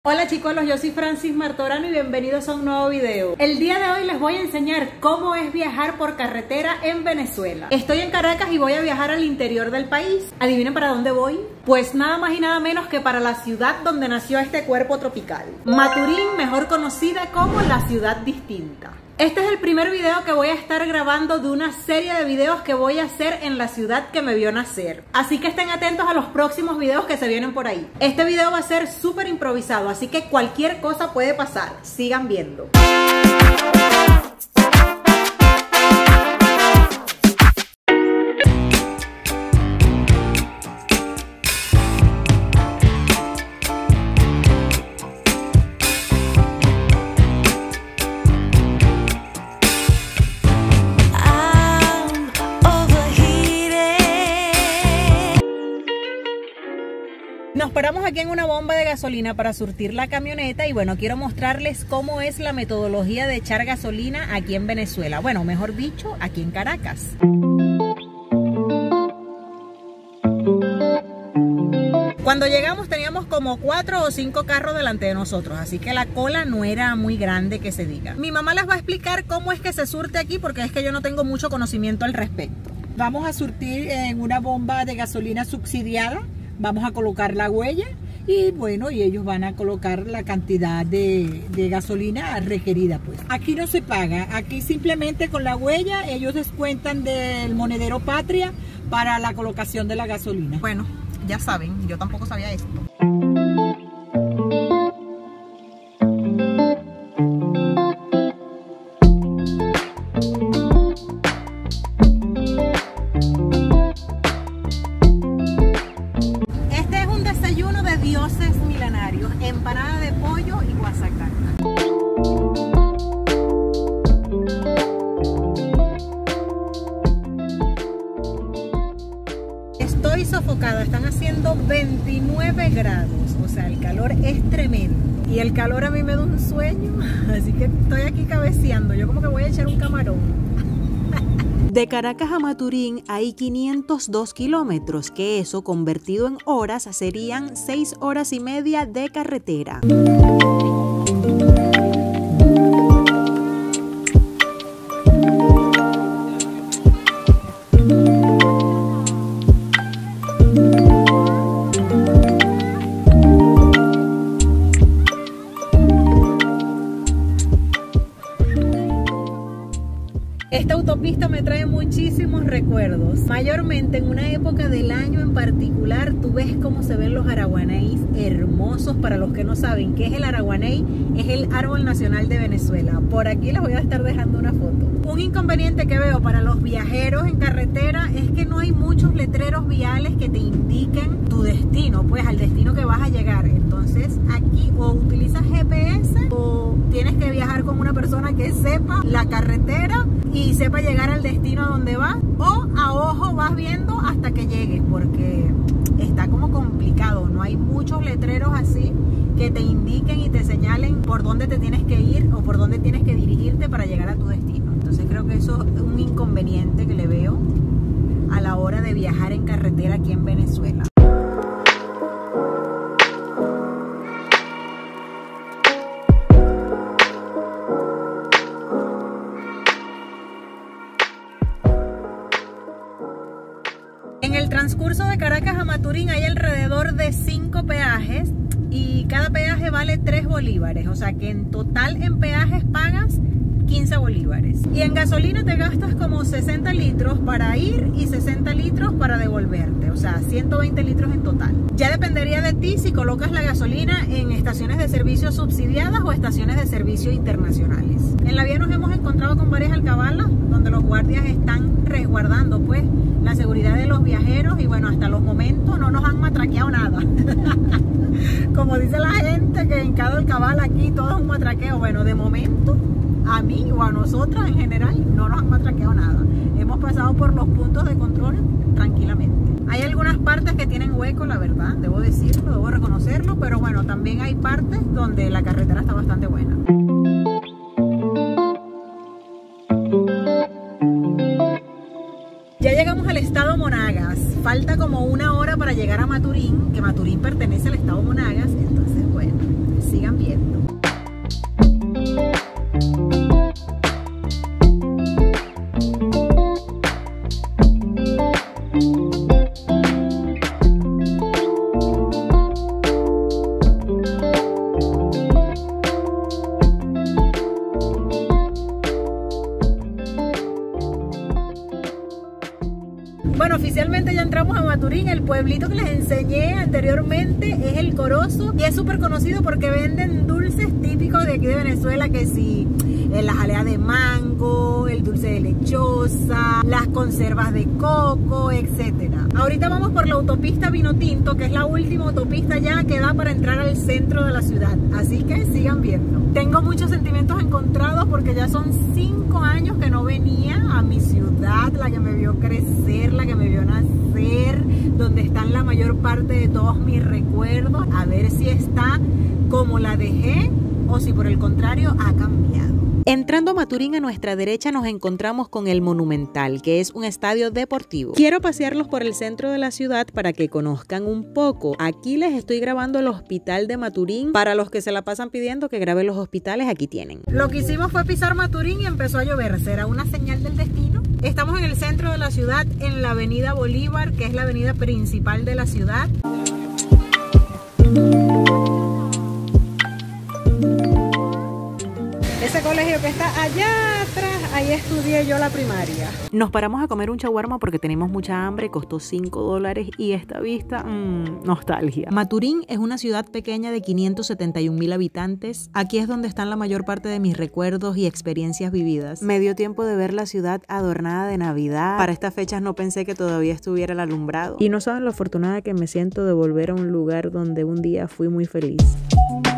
Hola chicolos, yo soy Francis Martorano y bienvenidos a un nuevo video. El día de hoy les voy a enseñar cómo es viajar por carretera en Venezuela. Estoy en Caracas y voy a viajar al interior del país. ¿Adivinen para dónde voy? Pues nada más y nada menos que para la ciudad donde nació este cuerpo tropical. Maturín, mejor conocida como la ciudad distinta. Este es el primer video que voy a estar grabando de una serie de videos que voy a hacer en la ciudad que me vio nacer. Así que estén atentos a los próximos videos que se vienen por ahí. Este video va a ser súper improvisado, así que cualquier cosa puede pasar. Sigan viendo. Nos paramos aquí en una bomba de gasolina para surtir la camioneta y bueno, quiero mostrarles cómo es la metodología de echar gasolina aquí en Venezuela. Bueno, mejor dicho, aquí en Caracas. Cuando llegamos teníamos como 4 o 5 carros delante de nosotros, así que la cola no era muy grande que se diga. Mi mamá les va a explicar cómo es que se surte aquí porque es que yo no tengo mucho conocimiento al respecto. Vamos a surtir en una bomba de gasolina subsidiada. Vamos a colocar la huella y bueno, y ellos van a colocar la cantidad de gasolina requerida pues. Aquí no se paga, aquí simplemente con la huella ellos descuentan del monedero Patria para la colocación de la gasolina. Bueno, ya saben, yo tampoco sabía esto. Dioses milenarios, empanada de pollo y guasacaca. Estoy sofocada, están haciendo 29 grados, o sea, el calor es tremendo. Y el calor a mí me da un sueño, así que estoy aquí cabeceando, yo como que voy a echar un camarón. De Caracas a Maturín hay 502 kilómetros, que eso convertido en horas serían 6 horas y media de carretera. Esta autopista me trae muchísimos recuerdos, mayormente en una época del año en particular. Tú ves cómo se ven los araguanéis hermosos. Para los que no saben qué es el araguanéi, es el árbol nacional de Venezuela. Por aquí les voy a estar dejando una foto. Un inconveniente que veo para los viajeros en carretera es que no hay muchos letreros viales que te indiquen tu destino, pues al destino que vas a llegar. Entonces aquí o utilizas GPS o tienes que viajar con una persona que sepa la carretera y sepa llegar al destino a donde vas, o a ojo vas viendo hasta que llegues, porque está como complicado, no hay muchos letreros así que te indiquen y te señalen por dónde te tienes que ir o por dónde tienes que dirigirte para llegar a tu destino. Entonces creo que eso es un inconveniente que le veo a la hora de viajar en carretera aquí en Venezuela. En el transcurso de Caracas a Maturín hay alrededor de 5 peajes y cada peaje vale 3 bolívares, o sea que en total en peajes pagas 15 bolívares. Y en gasolina te gastas como 60 litros para ir y 60 litros para devolverte, o sea 120 litros en total. Ya dependería de ti si colocas la gasolina en estaciones de servicio subsidiadas o estaciones de servicio internacionales. En la vía nos hemos encontrado con varias alcabalas donde los guardias están resguardando pues la seguridad de los viajeros y bueno, hasta los momentos no nos han matraqueado nada. Como dice la gente que en cada alcabala aquí todo es un matraqueo, bueno, de momento a mí o a nosotras en general no nos han matraqueado nada. Hemos pasado por los puntos de control tranquilamente. Hay algunas partes que tienen hueco, la verdad, debo decirlo, debo reconocerlo, pero bueno, también hay partes donde la carretera está bastante buena. Ya llegamos al estado Monagas, falta como 1 hora para llegar a Maturín, que Maturín pertenece al estado Monagas, entonces bueno, sí llegamos a Maturín, el pueblito que les enseñé anteriormente es El Corozo y es súper conocido porque venden dulces típicos de aquí de Venezuela, que sí, la jalea de mango, el dulce de lechosa, las conservas de coco, etcétera. Ahorita vamos por la autopista Vinotinto, que es la última autopista ya que da para entrar al centro de la ciudad, así que sigan viendo. Tengo muchos sentimientos encontrados porque ya son 5 años que no venía a mi ciudad, la que me vio crecer, la que me vio nacer, donde están la mayor parte de todos mis recuerdos, a ver si está como la dejé o si por el contrario ha cambiado. Entrando a Maturín, a nuestra derecha nos encontramos con el Monumental, que es un estadio deportivo. Quiero pasearlos por el centro de la ciudad para que conozcan un poco. Aquí les estoy grabando el hospital de Maturín. Para los que se la pasan pidiendo que grabe los hospitales, aquí tienen. Lo que hicimos fue pisar Maturín y empezó a llover. ¿Será una señal del destino? Estamos en el centro de la ciudad, en la avenida Bolívar, que es la avenida principal de la ciudad. Ese colegio que está allá atrás, ahí estudié yo la primaria. Nos paramos a comer un shawarma porque tenemos mucha hambre, costó $5 y esta vista, nostalgia. Maturín es una ciudad pequeña de 571.000 habitantes. Aquí es donde están la mayor parte de mis recuerdos y experiencias vividas. Me dio tiempo de ver la ciudad adornada de Navidad. Para estas fechas no pensé que todavía estuviera el alumbrado. Y no saben lo afortunada que me siento de volver a un lugar donde un día fui muy feliz.